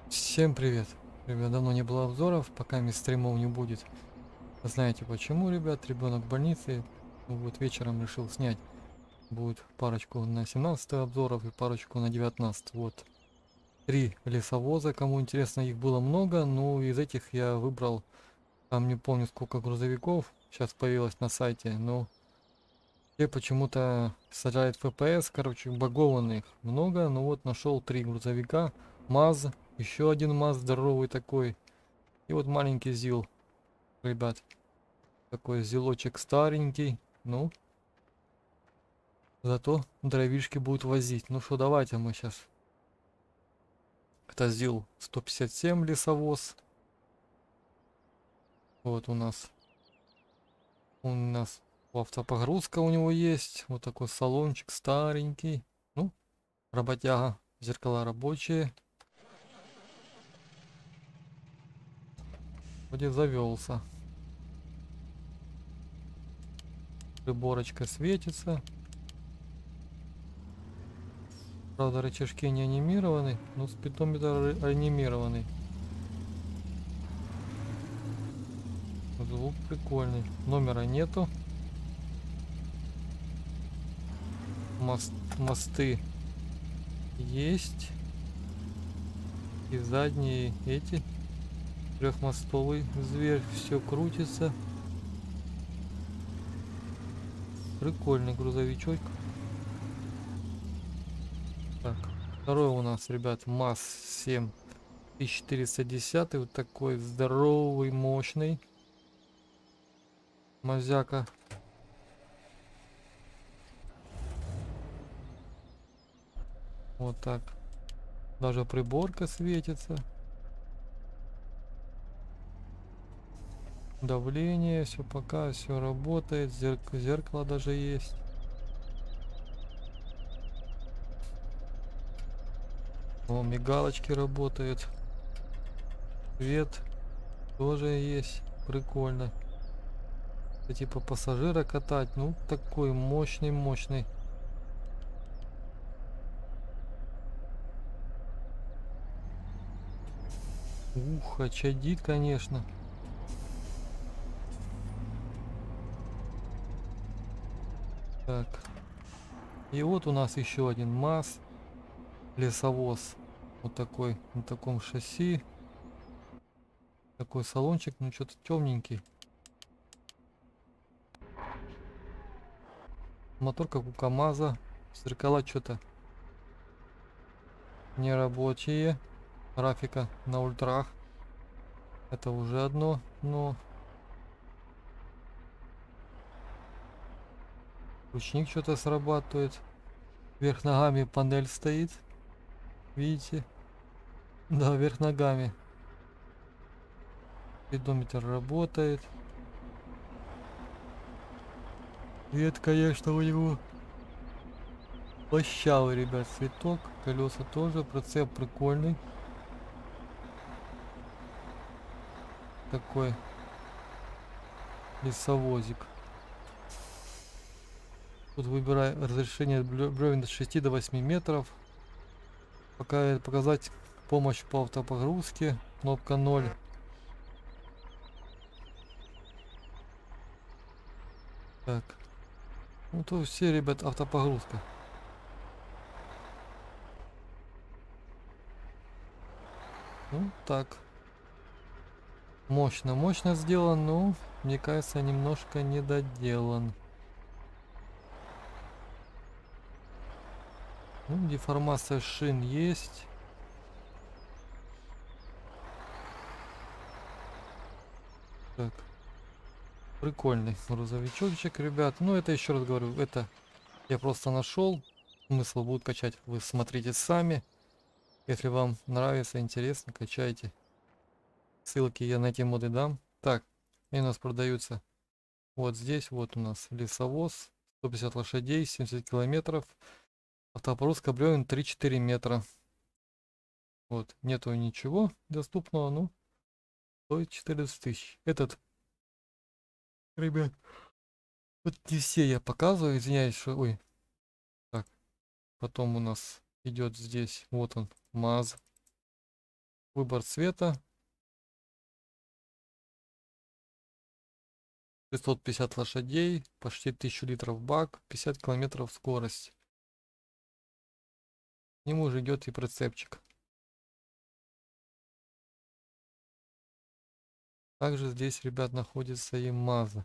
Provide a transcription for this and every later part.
Всем привет! Ребят, давно не было обзоров, пока стримов не будет. Знаете почему, ребят? Ребенок в больнице. Ну вот вечером решил снять. Будет парочку на 17 обзоров и парочку на 19. Вот. 3 лесовоза, кому интересно, их было много, но из этих я выбрал, там не помню сколько грузовиков, сейчас появилось на сайте, но те почему-то сажают FPS, короче, багованных много, но вот нашел 3 грузовика, МАЗ, еще один МАЗ здоровый такой, и вот маленький ЗИЛ, ребят. Такой ЗИЛочек старенький. Ну, зато дровишки будут возить. Ну что, давайте мы сейчас. Это ЗИЛ 157 лесовоз. Вот у нас автопогрузка у него есть. Вот такой салончик старенький. Ну, работяга. Зеркала рабочие. Вроде завелся. Приборочка светится. Правда, рычажки не анимированы, но спидометр анимированный. Звук прикольный. Номера нету. Мосты есть. И задние эти. Трехмостовый зверь. Все крутится. Прикольный грузовичок. Так. Второй у нас, ребят, МАЗ-7 1410. Вот такой здоровый, мощный. Мазяка. Вот так. Даже приборка светится. Давление, все пока, все работает. Зеркало даже есть. О, мигалочки работают. Свет тоже есть. Прикольно. Это типа пассажира катать. Ну, такой мощный. Ух, а чадит, конечно. Так. И вот у нас еще один МАЗ. Лесовоз. Вот такой, на таком шасси. Такой салончик, ну что-то темненький. Мотор как у КамАЗа. Зеркала что-то нерабочие. Графика на ультрах. Это уже одно, но ручник что-то срабатывает. Вверх ногами панель стоит. Видите? Да, вверх ногами. Спидометр работает. Свет, конечно, у него плащавый, ребят, цветок. Колеса тоже. Прицеп прикольный. Такой лесовозик. Тут выбирай разрешение бревен от 6 до 8 метров. Пока показать помощь по автопогрузке. Кнопка 0. Так. Ну то все, ребят, автопогрузка. Ну так. Мощно сделан, но мне кажется, немножко недоделан. Ну, деформация шин есть. Так. Прикольный грузовичок, ребят. Ну, это еще раз говорю, это я просто нашел. Смысл будет качать, вы смотрите сами. Если вам нравится, интересно, качайте. Ссылки я на эти моды дам. Так, и у нас продаются вот здесь. Вот у нас лесовоз. 150 лошадей, 70 километров. Автопогрузка бревен 3-4 метра. Вот, нету ничего доступного, ну, стоит 14 тысяч. Этот, ребят, вот не все я показываю, извиняюсь, что, ой, так, потом у нас идет здесь, вот он, МАЗ, Выбор цвета. 650 лошадей, почти 1000 литров бак, 50 километров скорость. К нему уже идет и прицепчик. Также здесь, ребят, находится и МАЗа.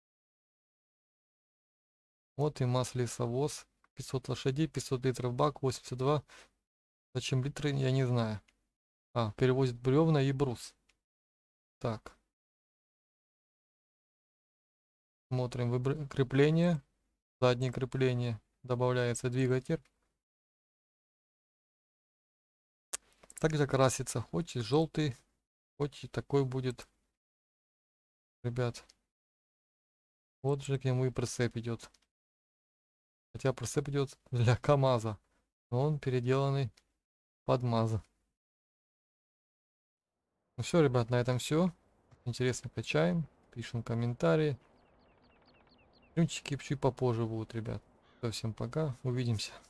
Вот и МАЗ лесовоз. 500 лошадей, 500 литров бак, 82. Зачем литры, я не знаю. Перевозит бревна и брус. Так. Смотрим крепление. Заднее крепление. Добавляется двигатель. Также красится. Хоть и желтый, хоть и такой будет. Ребят. Вот же к нему и прицеп идет. Хотя прицеп идет для КамАЗа. Но он переделанный под МАЗа. Ну все, ребят, на этом все. Интересно, качаем. Пишем комментарии. Стримчики чуть попозже будут, ребят. Всем пока. Увидимся.